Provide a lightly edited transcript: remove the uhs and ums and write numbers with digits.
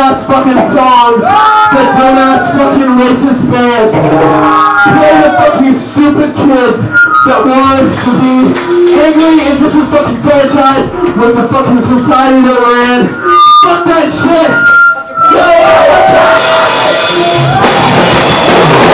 dumbass fucking songs that dumbass fucking racist bands play to fucking stupid kids that want to be angry and fucking franchise with the fucking society that we're in. Fuck that shit! Yo,